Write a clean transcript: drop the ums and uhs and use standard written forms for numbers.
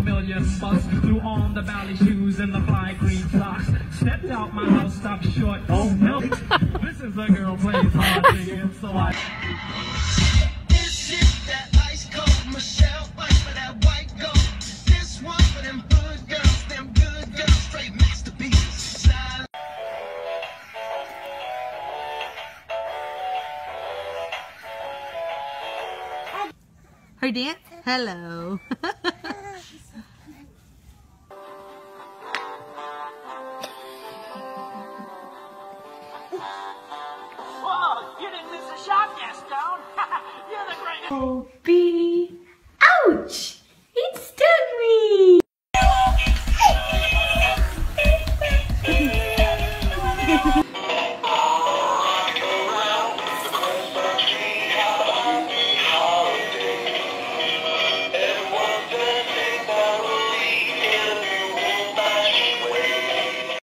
million bucks. Threw on the ballet shoes and the fly green socks. Stepped out my house, stopped short. Oh no, this is a girl plays hard singing, so I. This is that ice cold Michelle fight for that white gold. This one for them hood girls, them good girls, straight masterpieces. Style. Her dance? Hello. Whoa, you didn't miss a shot, Gaston. You're the greatest. Oh,